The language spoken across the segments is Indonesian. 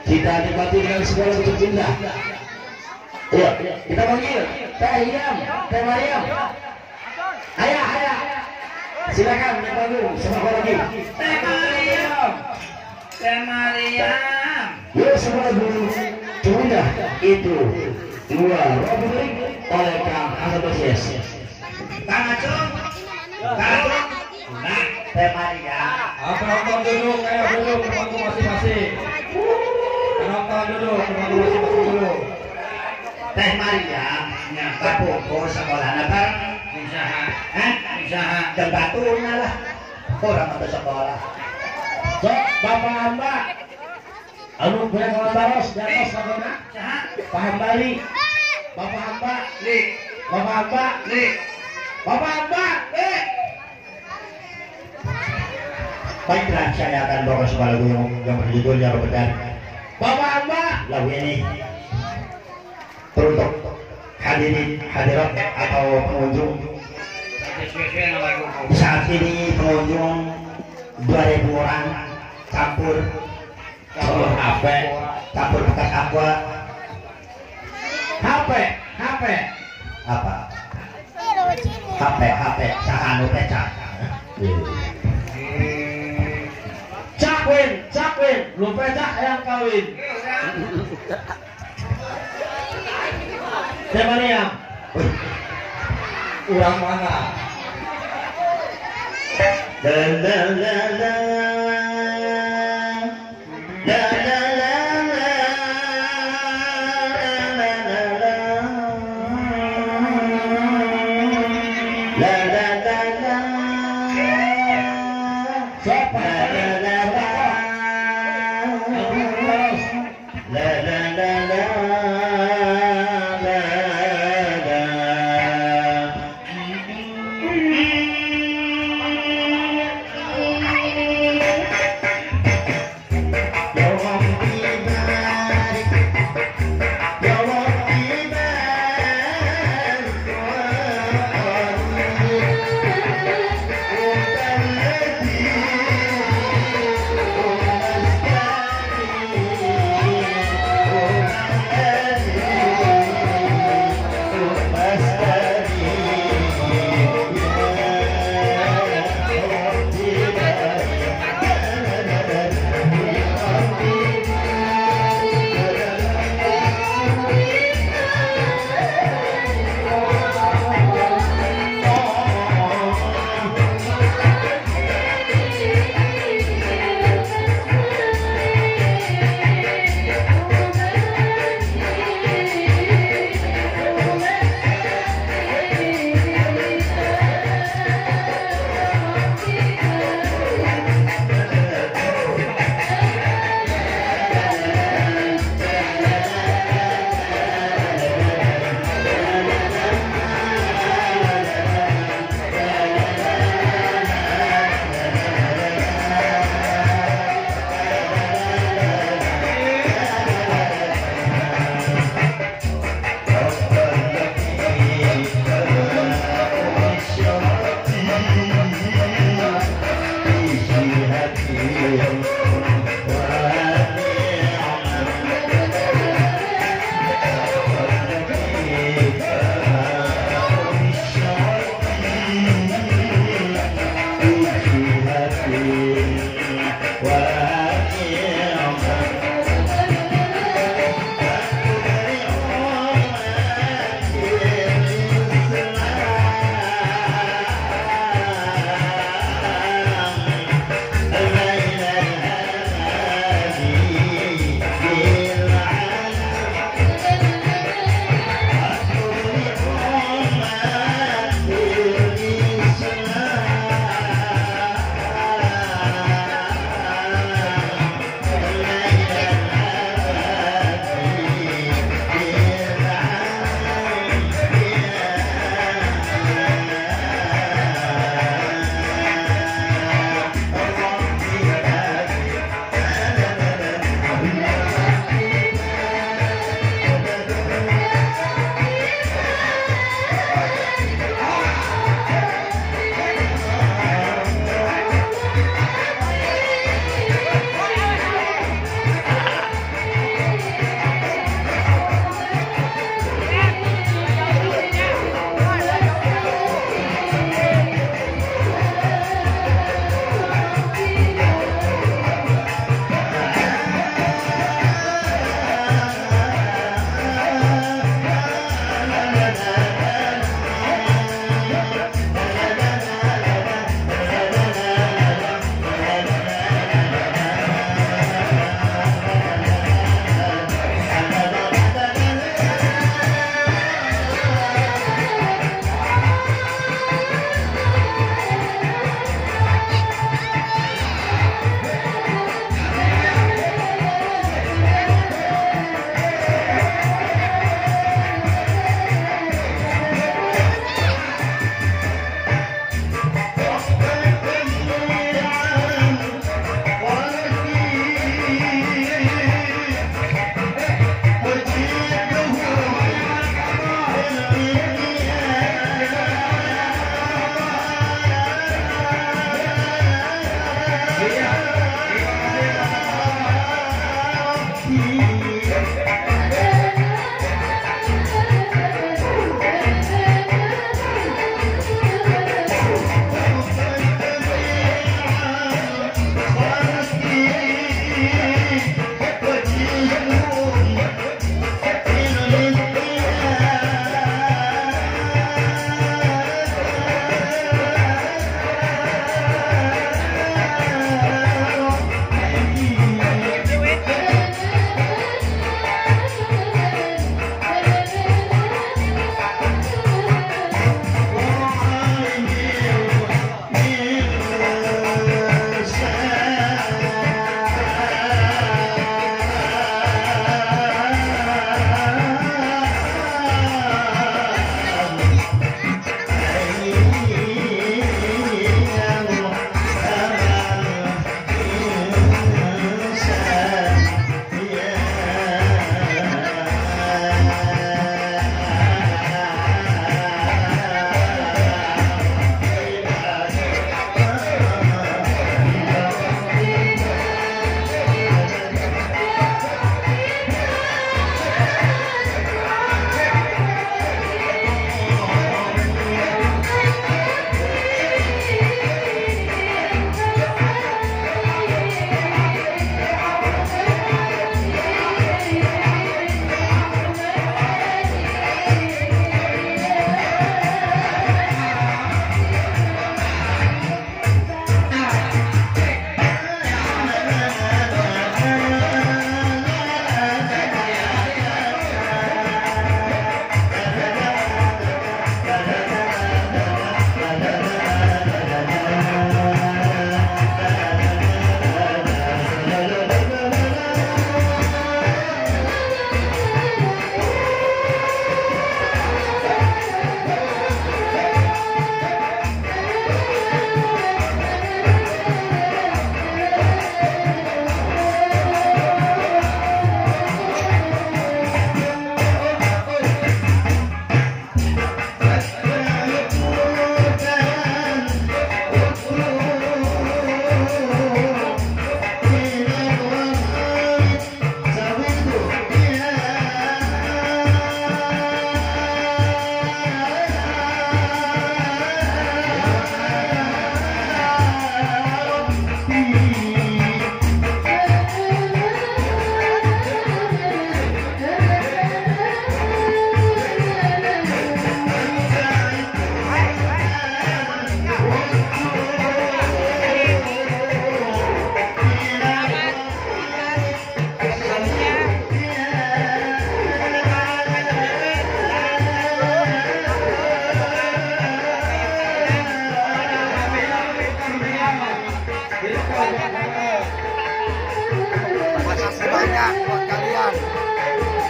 Kita nikmati dengan segala bentuk indah. Iya, kita panggil Teh Iyam, Teh Mariam. Ayah, ayah. Silakan dipanggil sama lagi. Teh Mariam. Teh Mariam. Ya, semua dulu. Tunda itu dua Republik oleh Kang Hasan Basies. Kang Acung. Kang Acung. Nah, Teh Mariam. Penonton duduk, ayo duduk ke bangku masing-masing. Penonton duduk ke bangku masing-masing dulu. Teh Mariam nyata pokok sekolah apa? Usaha. Usaha dan batunya lah. Orang atau sekolah. So, Bapak Mbak. Anu punya kawan baros di atas sabana. Paham balik. Bapak Mbak. Li. Bapak Mbak. Li. Bapak Mbak. Baiklah, saya akan bawa sebuah lagu yang berjudulnya Rebedan. Bapak Mbak. Lagu ini teruntuk hadirin hadirat atau pengunjung. Saat ini pengunjung 2000 orang campur HP, campur bekas aqua. HP. Apa? HP sahanu pecah. Cakwin, belum pecah yang kawin. Teh Mariam. Urang mana?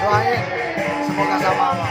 doain semoga sama Allah.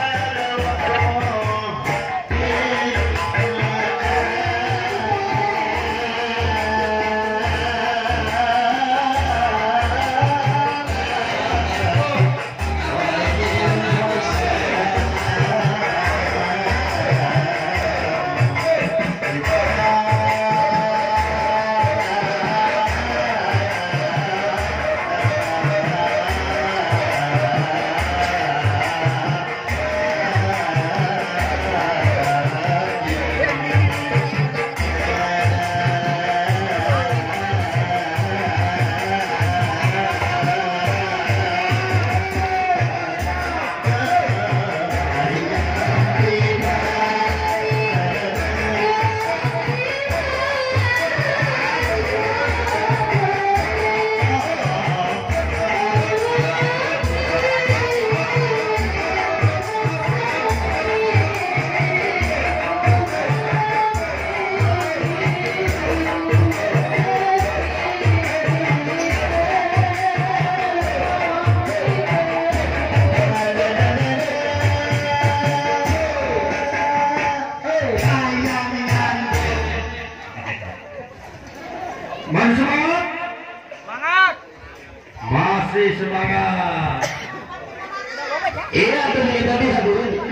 Semangat. Masih semangat. Iya, tadi satu.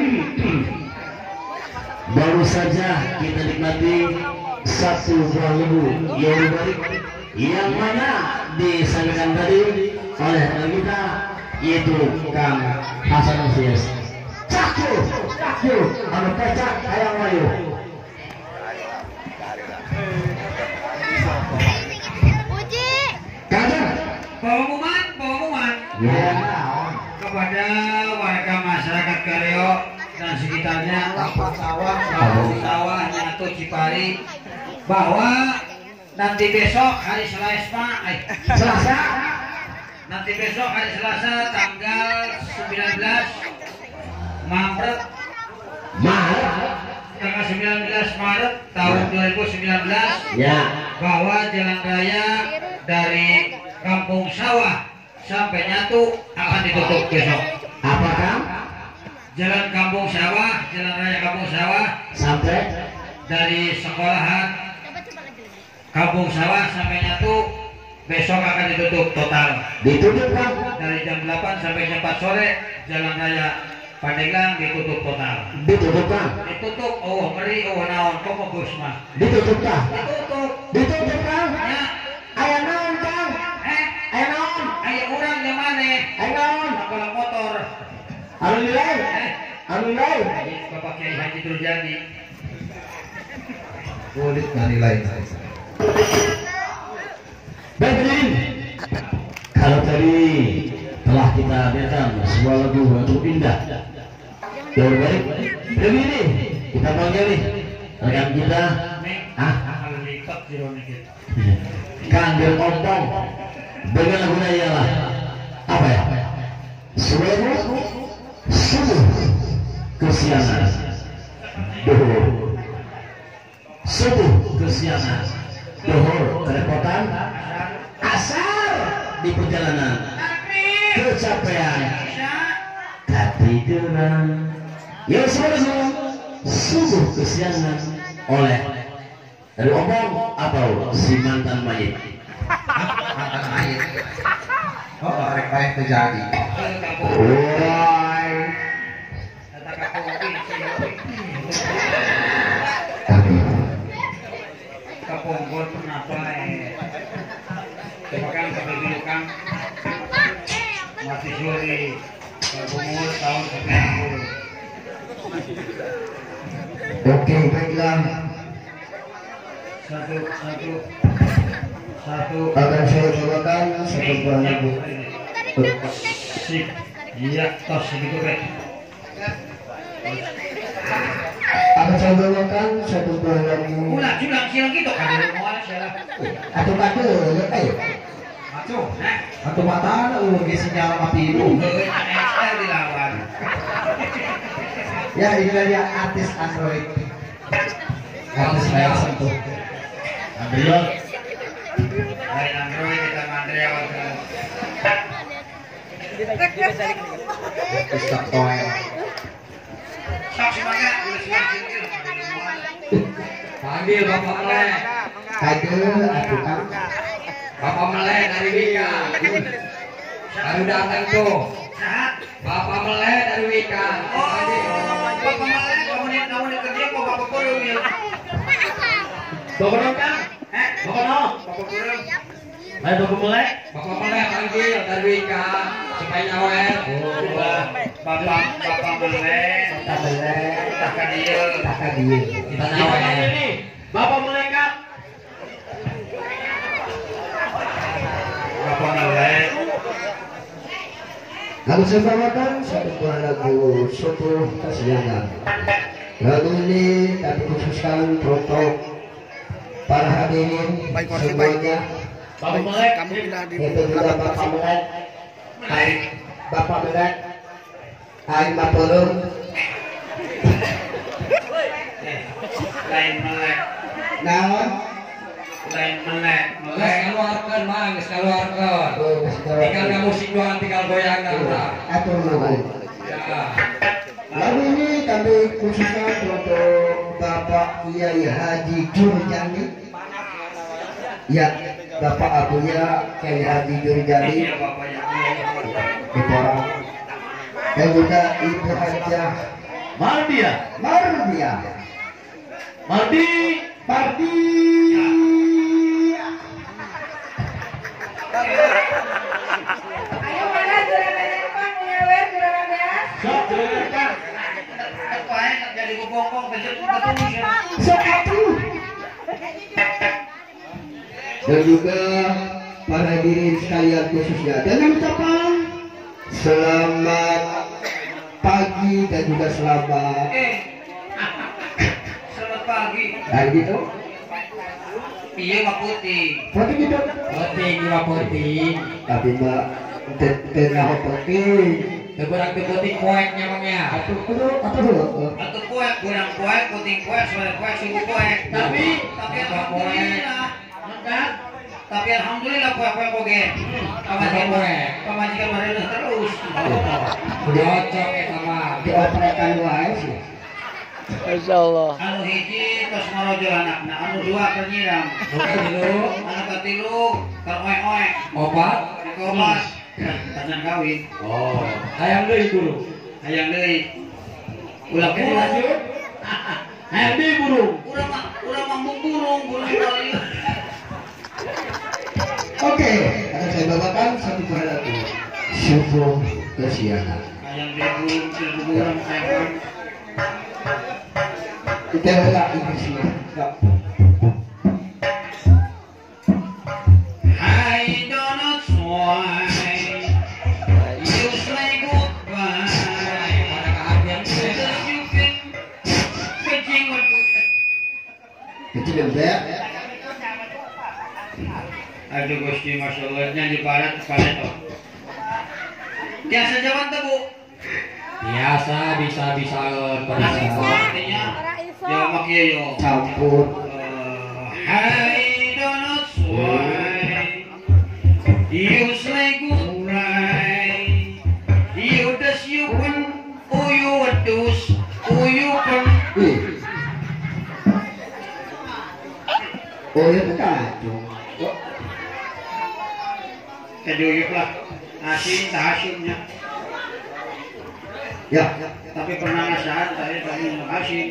Baru saja kita nikmati satu buah lembu yang baik, yang mana disampaikan tadi oleh teman kita, yaitu Kang Hasan Usias. Cakyu, anu pecah hayang mayu. Pengumuman Ya, kepada warga masyarakat Kareo dan sekitarnya, Lapak sawah. sawahnya atau Cipari, bahwa nanti besok hari Selasa. nanti besok hari Selasa tanggal 19 Maret tanggal 19 Maret tahun 2019, Ya, bahwa jalan raya dari Kampung Sawah sampai Nyatu akan ditutup besok. apakah Jalan Kampung Sawah, jalan raya Kampung Sawah sampai dari sekolahan Kampung Sawah sampai Nyatu besok akan ditutup total. ditutup Kang? Dari jam 8 sampai jam 4 sore jalan raya Pandeglang ditutup total. Ditutup Kang? Ditutup, oh meri, oh naon, kok mau bus mah? Ditutup Kang? Ditutup. Ditutup Kang? Ya, Aya naon Kang? Aya naon? ayo orang yang mana? Aya naon? Kalau motor. Alhamdulillah. Bapak Kiai Haji Turjani. Kulit nggak nilai. Baik hadirin, kalau tadi telah kita dengarkan sebuah lagu yang indah, yang baik, lebih ini kita panggil nih rekan kita, Kalau lipat jirone gitu. Kanggel Ompong dengan lagunya ialah apa ya? Sebuah lagu sungguh kesiangan, sungguh kesiangan, kerepotan, asar di perjalanan, kecapean, ketiduran, ya semua sungguh kesiangan oleh dari omong atau si mantan mayit. Mantan mayit. Oh, rek baik terjadi. Woi, Kaponggol pernah baik. Bahkan sampai bilukan masih suri umur tahun 90. oke baiklah. Satu Akan saya cobakan satu buah lagu. sip, iya tos segitu kan. Akan saya bawakan satu buah lagu. Ulah julang siang gitu kan mau siapa? Atau kado, Macu, nah, Atau mata ge sinyal mati itu. XL dilawan. Ya, inilah dia artis Android. Artis layar sentuh. Android. Dari Android kita mandiri awal. Ustaz Toel. Sok semangat, udah siap. Panggil Bapak Melek. Kade atuh Kang. Bapak Melek dari Wika. Baru datang tuh. Sehat. Bapak Melek dari Wika. Oh, Bapak Melek, kamu di kerja kok Bapak Kurung ya? Bapak dong Kang. Bapak dong. Bapak Kurung. Ayo Bapak Melek. Bapak Melek panggil dari Wika supaya nyawet. Bapak Melek. Kita belek, Tak dia. tak dia. Kita Kita nyawet. panggil nih. Bapak Melek Kang. Bapak Melek. Lagu sebawakan satu buah lagu Subuh Kesiangan. Lagu ini kami khususkan untuk para hadirin semuanya. Bapak Melek. Itu juga Bapak Melek, Hai Bapak Melek, Hai Mapolong. Lain Melek. Naon? Lain Melek. Geus keluarkeun Mang, geus keluarkeun. Tinggal nggak musik doang, tinggal goyang udah. Atur nuhun. Ya. Lagu ini kami khususkan untuk Bapak Kiai Haji Jurjani. Ya, Bapak Abuya Kiai Haji Jurjani Iya Bapak ya. di Porong. Dan juga Ibu Hajah Mardia. Mardia. Mardi. Mardi. Ayo mana juragan Pak nyewer juragan ya? Sok juragan Kang. Apa ya jadi bongkong betul ya. Satu. Dan juga para hadirin sekalian khususnya dengan ucapan selamat pagi dan juga selamat Selamat pagi. gitu. Iya Pak Putih. Putih gitu. Penting juga penting. Tapi mbak tengah penting. Tegurak penting poeknya Mang ya. Atau dulu. Atau kue, kurang kue, puting kue, sore kue, subuh kue. Tapi alhamdulillah. Kang. Tapi alhamdulillah kue-kue koge. Pamajikan mereka terus. Cocok eta mah. Dioprekan wae sih. Anu hiji tos ngorojo anakna, anu dua keur nyiram. Dulu Anu katilu keur oe-oe. opat. Komas. Tangan kawin. Oh, hayang deui dulu. Hayang deui. Ulah Oke, burung. lanjut. Hayang di burung. Urang mah burung kali. Oke, akan saya bawakan satu buah lagu Subuh Kesiangan. Hayang deui burung sayang. Kita lihat Inggrisnya. I don't know why you say goodbye. Pada keahlian Because you've been pitching with Itu bebek. Aduh Gusti Masya Allah nyanyi barat toh. Biasa jaman tuh Bu. biasa bisa-bisaeun pada Nasi saat. artinya ya mak iya yo. Campur. I don't know why you say goodbye. You das you pun uyu wedus uyu pun. Oh ya kacung. Keduyuk lah. Asin tak asinnya. Ya, Tapi pernah nasihat saya tadi minum asin.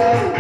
Halo.